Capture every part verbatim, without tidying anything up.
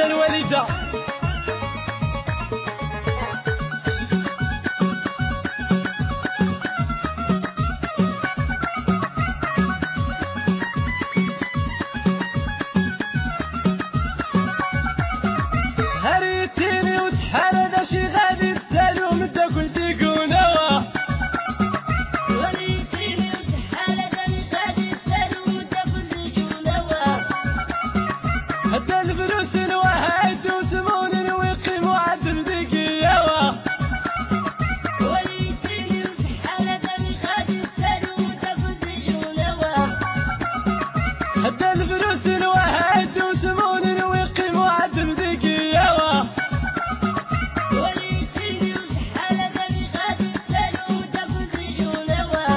على الوالدة. هريتيني وشحال هذا شي غادي تسالو من دا قلت يقولوا. وريتيني وشحال هذا اللي غادي تسالو من دا قلت يقولوا. هدا الفلوس نوهد وسمون ويقيموا عدل دقيقة. وريتيني وشحال هذا اللي غادي تسالو من دا قلت يقولوا. هدا الفلوس نوهد وسمون ويقيموا عدل دقيقة. وريتيني وشحال هذا اللي غادي تسالو من دا قلت يقولوا.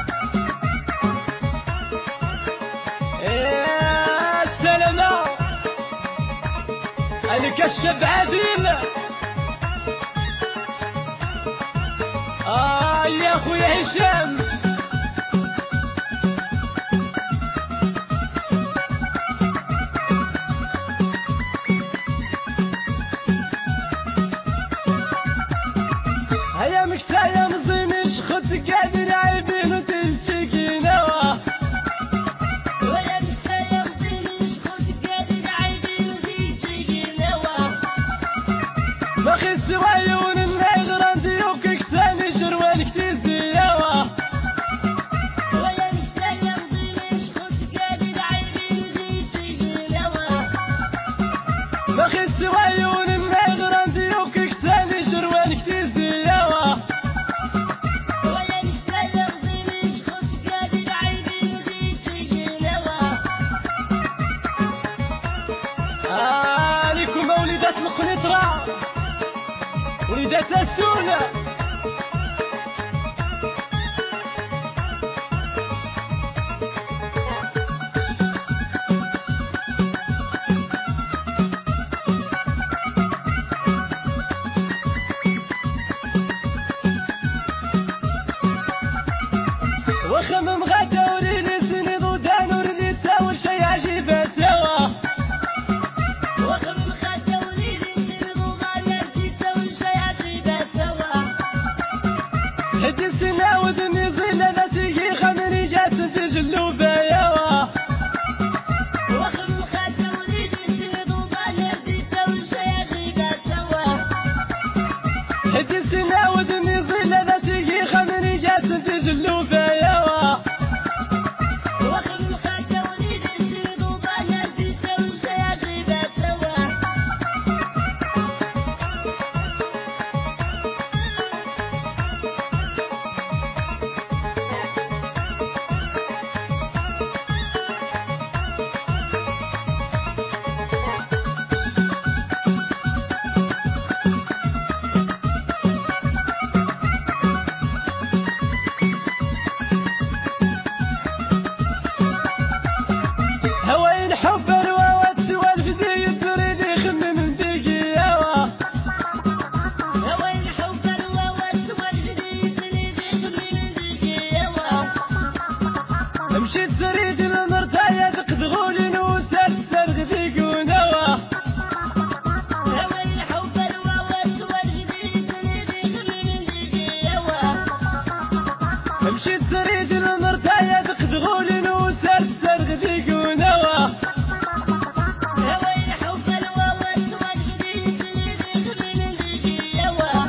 يا سلامة الكشف عديل. آه يا خويا هشام هيا مكسايا مزينش خد قادر عايبين وتشكي نوا. ولا مستايا مزينش كنت قادر عايبين وتيجي نوا. ما خس وعيون النغران ديوك كساني شروان كتيزي يوا. ولا مستايا مزينش كنت قادر عايبين وتيجي نوا. ما خس وعيون النغران ديوك كساني شروان كتيزي يوا. ولا مستايا مزينش كنت قادر عايبين وتيجي نوا. آه ليكم وليدات القنيطرة وليدات السونة. وخمم غدا وريني سند ودان وريني تاول شي عجيبة سوا. وخم خدا وليدي سند وغانا رديتا وشي عجيبة سوا. هدي السنة ودني زينة لا تيجي خمري جات في جلوبة يوا. وخم خدا وليدي سند وغانا رديتا وشي عجيبة سوا. هدي السنة ودني زينة لا تيجي خمري جات في جلوبة يوا. وخم خدا وليدي سند وغانا رديتا وشي عجيبة سوا. هواين حب الواوات سوالف زي الدريد يخمم دقي يوا. هواين حب الواوات والجديد سنيدي خمين دقي يوا. مشيت زريد المرتاية تقدغولي نوسال سرغ ذيق ونوا. هواين حب الواوات والجديد سنيدي خمين دقي يوا. مشيت زريد المرتاية تقدغولي نوسال سرغ ذيق ونوا. هواين حب الواوات والجديد سنيدي خمين دقي يوا.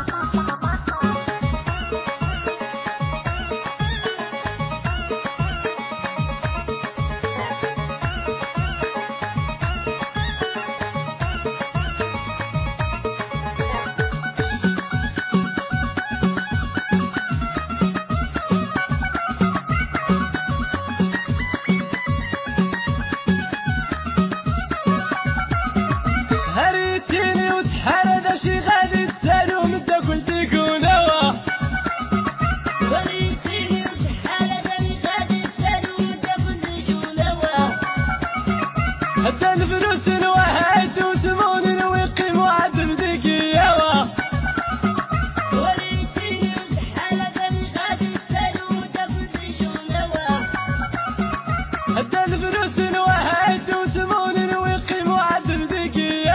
هريتيني وشحال هذا شي غادي تسالو من دا قلت يقولوا. وريتيني وشحال هذا اللي غادي تسالو من دا قلت يقولوا. هدا الفلوس نوهد وسمون ويقيموا عدل دقيقة. وريتيني وشحال هذا اللي غادي تسالو من دا قلت يقولوا. هدا الفلوس نوهد وسمون ويقيموا عدل دقيقة.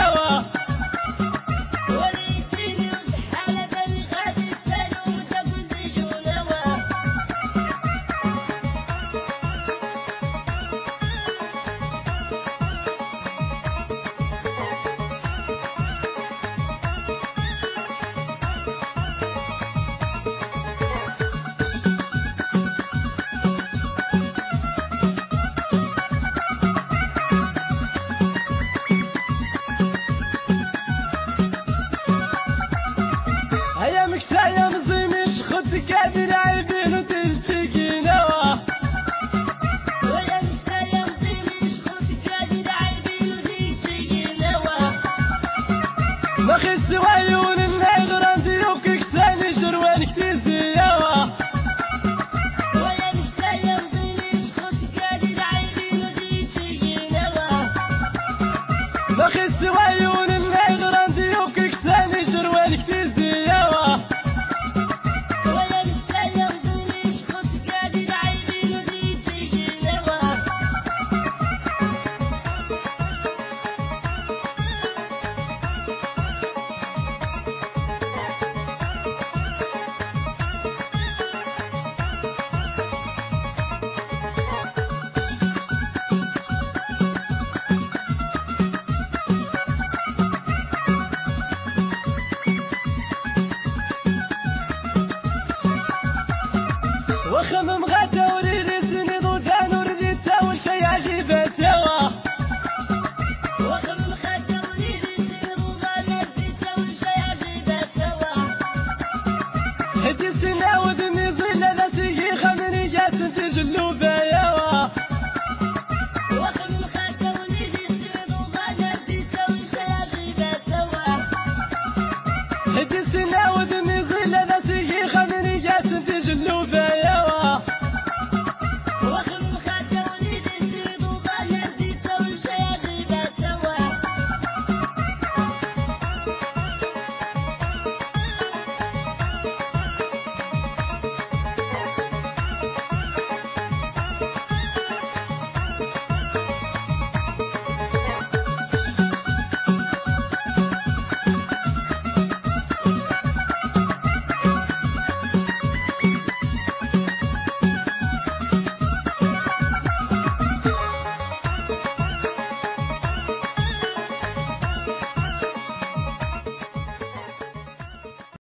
قادر عيبين وتلتقي نوا ولا مستلم طيمش خوت قادر عيبين وتلتقي نوا ما خس وعيون النغر عندي وكيكساني شروانك تزيوا ولا مستلم طيمش خوت قادر عيبين وتلتقي نوا ما خس وعيون النغر عندي وكيكساني شروانك تزيوا ولا مستلم طيمش خوت قادر عيبين وتلتقي نوا وخمم غدا وريد سند ودان ورديتا وشي عجيبة سوا وخمم خدة وليد السير وغنى زيتا وشي عجيبة سوا هدي السنة ودمي ظلة ذا سيقي خمني جات تجلو بيوا وخمم خدة وليد السير وغنى زيتا وشي عجيبة سوا هدي السنة